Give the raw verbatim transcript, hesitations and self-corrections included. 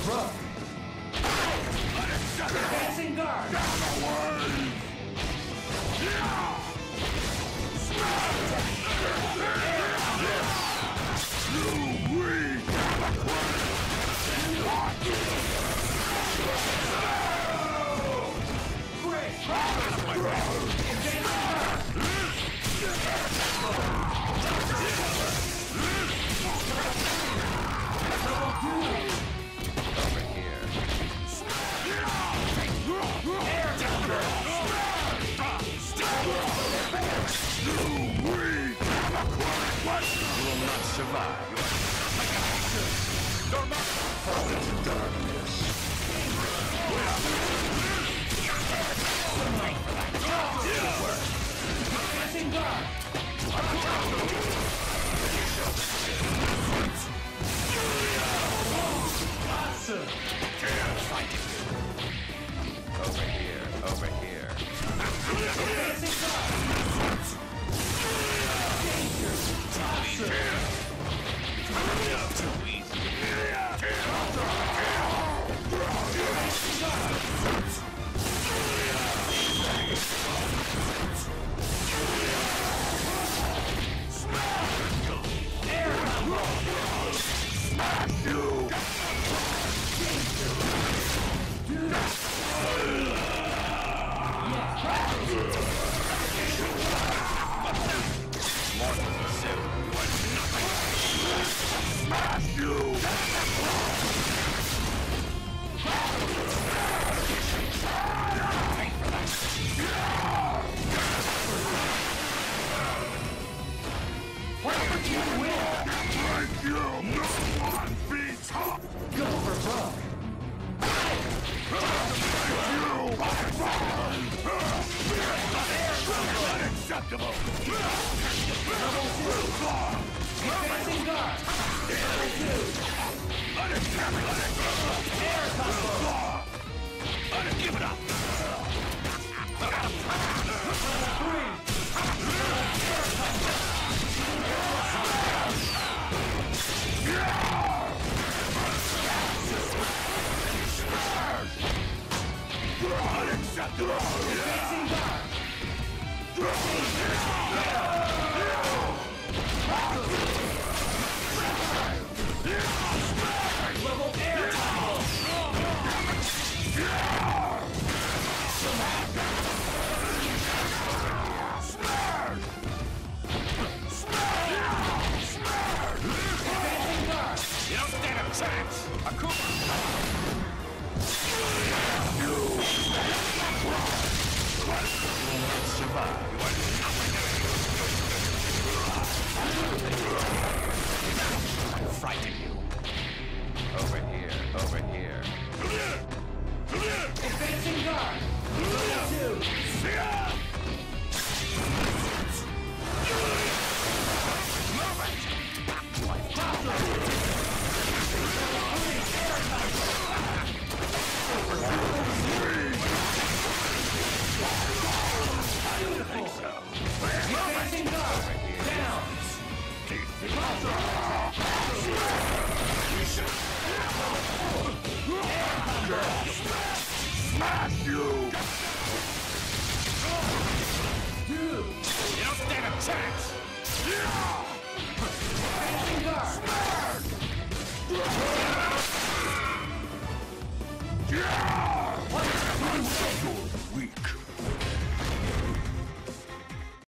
Brook. Advancing guard. Down away. Yeah. You weak. Great. Advancing guard. Level two. Over here. Air Thunder. You weak. You will not survive. Fall into darkness. Advancing guard. Awesome. Over here. Over here. Advancing guard. Danger. Awesome. Too easy. Advancing guard. Air Thunder. Smash you. More than a suit. Smash you. You win. Thank you. No one beats up. Go for Brook. Unacceptable! Level two. Advancing guard. Level two. Unacceptable! Air combo. Give it up! Level three. Air combo. Unacceptable! Advancing guard. Level air combo. Advancing guard. You don't stand a chance. Akuma. You will not survive. I'll frighten you. Over here. Over here. Advancing guard. Level two. Beautiful. Advancing guard. Down. Smash you! Two. You don't stand a chance. Advancing guard.